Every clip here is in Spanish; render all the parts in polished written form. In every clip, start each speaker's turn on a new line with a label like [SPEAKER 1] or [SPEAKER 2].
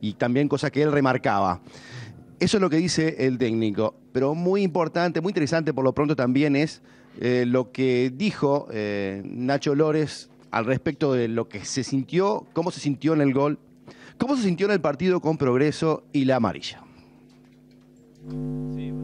[SPEAKER 1] y también cosa que él remarcaba. Eso es lo que dice el técnico, pero muy importante, muy interesante por lo pronto también es lo que dijo Nacho Lores al respecto de lo que se sintió, cómo se sintió en el gol, cómo se sintió en el partido con Progreso y la amarilla.
[SPEAKER 2] Sí,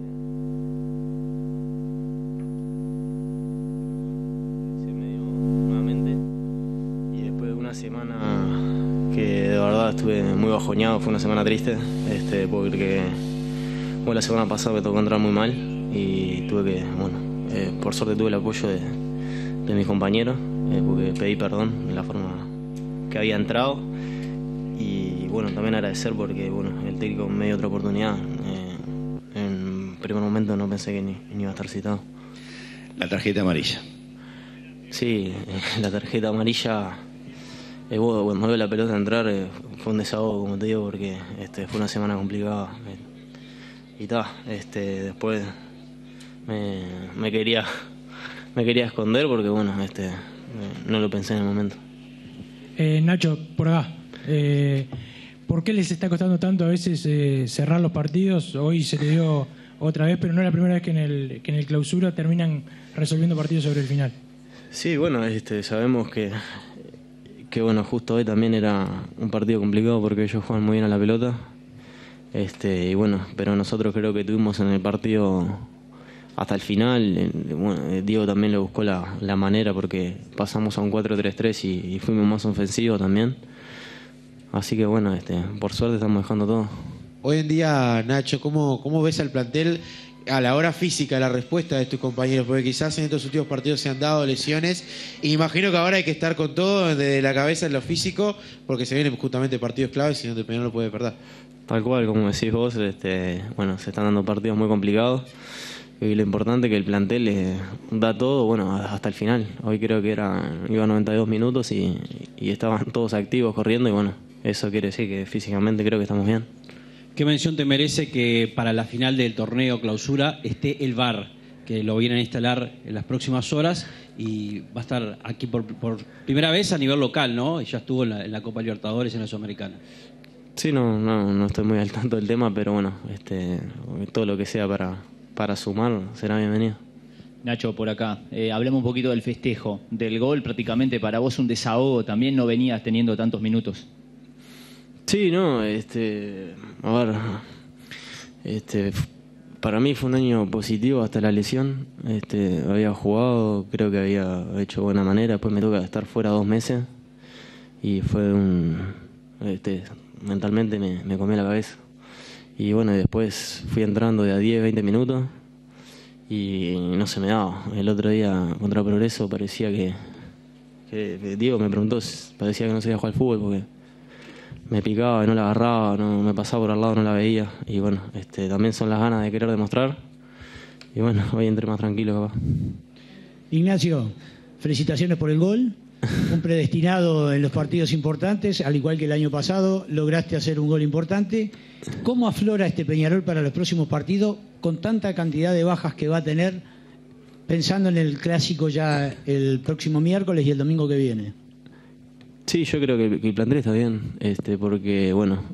[SPEAKER 2] se me dio nuevamente y después de una semana que de verdad estuve muy bajoneado, fue una semana triste, porque bueno, la semana pasada me tocó entrar muy mal y tuve que, por suerte tuve el apoyo de mis compañeros, porque pedí perdón de la forma que había entrado y bueno, también agradecer porque el técnico me dio otra oportunidad. En primer momento no pensé que ni iba a estar citado.
[SPEAKER 3] La tarjeta amarilla.
[SPEAKER 2] Sí, la tarjeta amarilla, cuando me dio la pelota a entrar, fue un desahogo, como te digo, porque fue una semana complicada. Y después me quería esconder porque no lo pensé en el momento.
[SPEAKER 4] Nacho, por acá. ¿Por qué les está costando tanto a veces cerrar los partidos? Hoy se te dio otra vez, pero no es la primera vez que en el clausura terminan resolviendo partidos sobre el final.
[SPEAKER 2] Sí, sabemos que justo hoy también era un partido complicado porque ellos juegan muy bien a la pelota. Pero nosotros creo que tuvimos en el partido hasta el final. Diego también le buscó la manera porque pasamos a un 4-3-3 y fuimos más ofensivos también. Así que por suerte estamos dejando todo.
[SPEAKER 5] Hoy en día, Nacho, ¿cómo ves al plantel a la hora física, la respuesta de tus compañeros? Porque quizás en estos últimos partidos se han dado lesiones y imagino que ahora hay que estar con todo desde la cabeza en lo físico porque se vienen justamente partidos claves y donde el Peñarol no puede perder.
[SPEAKER 2] Tal cual, como decís vos, se están dando partidos muy complicados y lo importante es que el plantel da todo, hasta el final. Hoy creo que iba 92 minutos y estaban todos activos corriendo y eso quiere decir que físicamente creo que estamos bien.
[SPEAKER 6] ¿Qué mención te merece que para la final del torneo clausura esté el VAR, que lo vienen a instalar en las próximas horas y va a estar aquí por primera vez a nivel local, ¿no? Y ya estuvo en la Copa Libertadores y en la Sudamericana.
[SPEAKER 2] Sí, no estoy muy al tanto del tema, pero todo lo que sea para sumar será bienvenido.
[SPEAKER 7] Nacho, por acá, hablemos un poquito del festejo, del gol, prácticamente para vos un desahogo, también no venías teniendo tantos minutos.
[SPEAKER 2] Sí, para mí fue un año positivo hasta la lesión. Había jugado, creo que había hecho buena manera, después me toca estar fuera 2 meses y fue mentalmente me comió la cabeza. Y después fui entrando de a 10, 20 minutos y no se me daba. El otro día contra Progreso parecía que Diego me preguntó, parecía que no sabía jugar al fútbol porque me picaba y no la agarraba, no me pasaba por al lado, no la veía. Y también son las ganas de querer demostrar. Y hoy entré más tranquilo, capaz.
[SPEAKER 8] Ignacio, felicitaciones por el gol. Un predestinado en los partidos importantes, al igual que el año pasado, lograste hacer un gol importante. ¿Cómo aflora este Peñarol para los próximos partidos con tanta cantidad de bajas que va a tener, pensando en el clásico ya el próximo miércoles y el domingo que viene?
[SPEAKER 2] Sí, yo creo que el plantel está bien, porque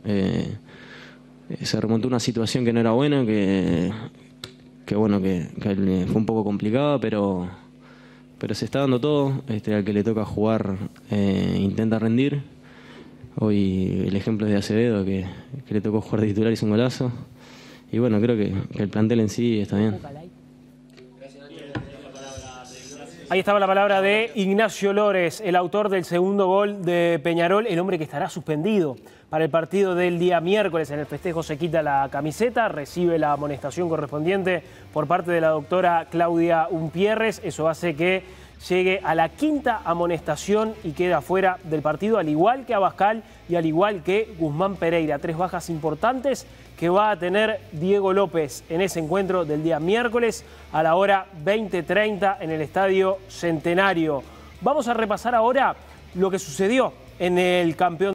[SPEAKER 2] se remontó una situación que no era buena, que fue un poco complicada, pero se está dando todo. Al que le toca jugar intenta rendir. Hoy el ejemplo es de Acevedo, que le tocó jugar de titular y hizo un golazo. Y creo que el plantel en sí está bien.
[SPEAKER 9] Ahí estaba la palabra de Ignacio Lores, el autor del segundo gol de Peñarol, el hombre que estará suspendido para el partido del día miércoles. En el festejo se quita la camiseta, recibe la amonestación correspondiente por parte de la doctora Claudia Umpierres. Eso hace que llegue a la 5ª amonestación y queda fuera del partido, al igual que Abascal y al igual que Guzmán Pereira. 3 bajas importantes que va a tener Diego López en ese encuentro del día miércoles a la hora 20:30 en el Estadio Centenario. Vamos a repasar ahora lo que sucedió en el campeón.